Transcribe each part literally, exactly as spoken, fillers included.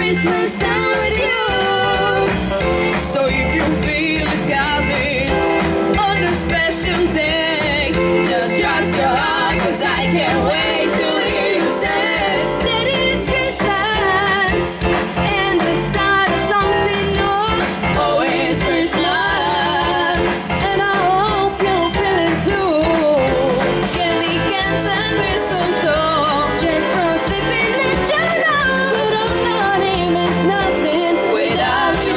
Christmas time with you. So if you feel it coming on a special day, just trust your heart, cause I can't wait to hear you say that it's Christmas and the start of something new. Oh, it's Christmas and I hope you're feeling too. Candy cans and mistletoe, Jack Frost living let you know. But all your name is nothing without you.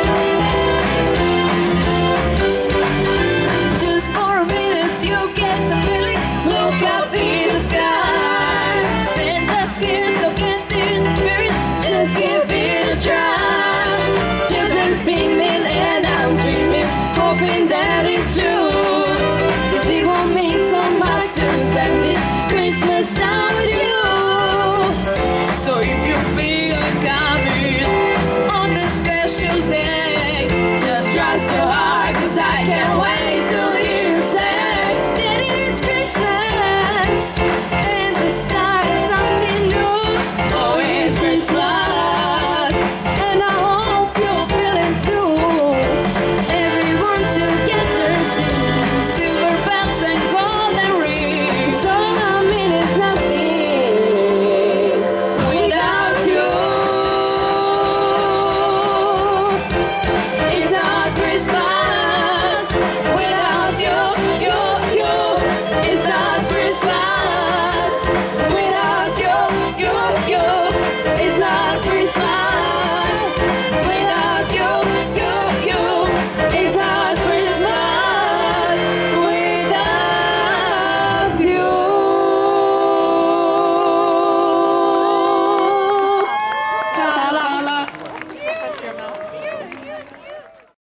Just for a minute you get the